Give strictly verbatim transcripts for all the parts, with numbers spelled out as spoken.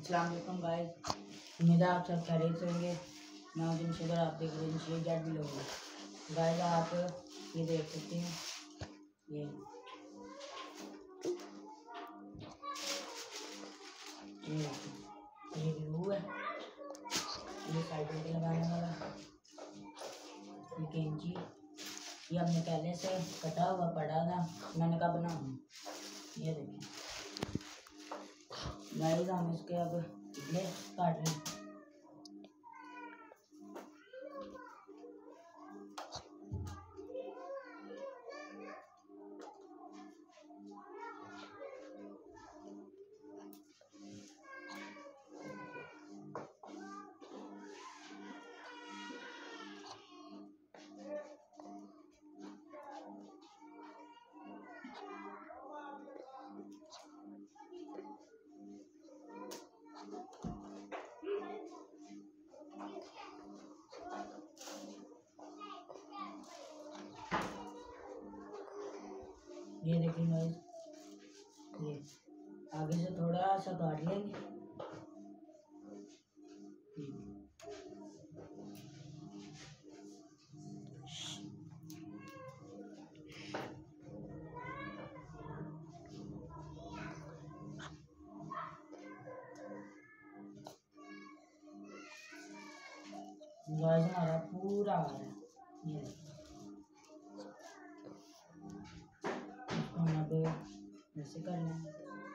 अस्सलाम वालेकुम गाइस, उम्मीद है आप सब खैरियत से होंगे। मैं हूं जिन शुगर, आप देख रहे हैं शेयर जेट भी लोग गाइस। आप ये देख सकते हैं, ये ये ये ग्लू है, ये साइड पे लगाने वाला, ये कैंची, ये हमने पहले से कटा हुआ पड़ा था, मैंने कहा बनाऊँ। ये देखिए गाइस, हम इसके अब इतने काट रहे हैं। ये देखिए गाइस, ये आगे से थोड़ा सा काट लेंगे। गाइस हमारा पूरा आ रहा है, ये इसको हम अब ऐसे कर लेंगे।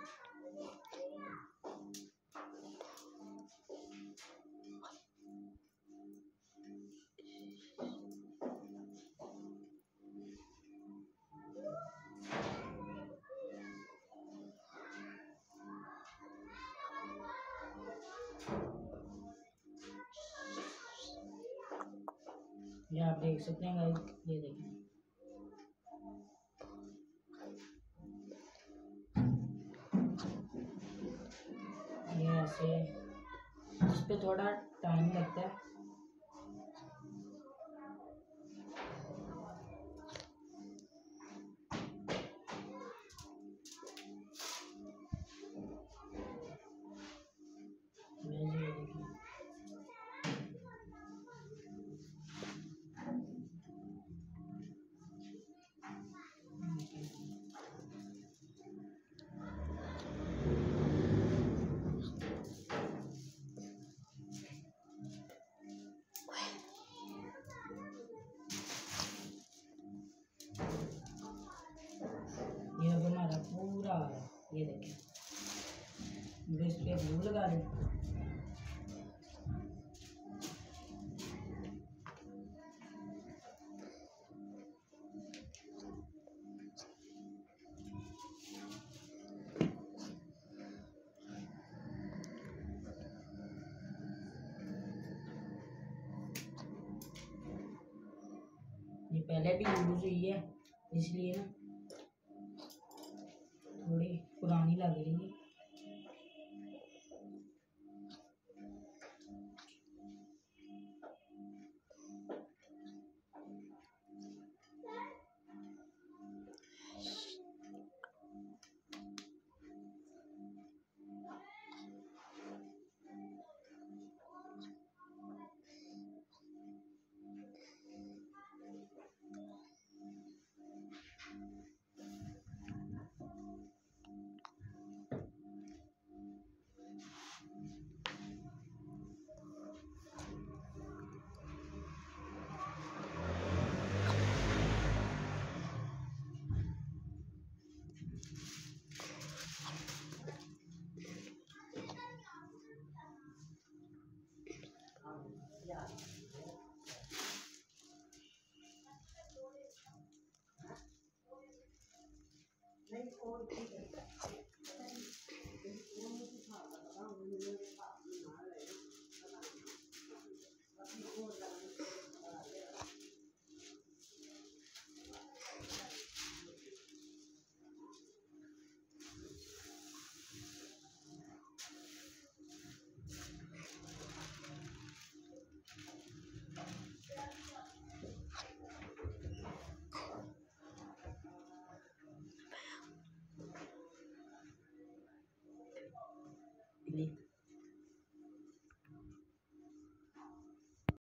ये आप देख सकते हैं गाइस, ये देखिए ये ऐसे, इस पे थोड़ा टाइम लगता है। ये देखिए ये अब हमारा पूरा आ रहा है, ये देखिए इस पे ग्लू लगा दें। ये पहले भी यूज हुई है, इसलिए ना थोड़ी पुरानी लग रही है। Really?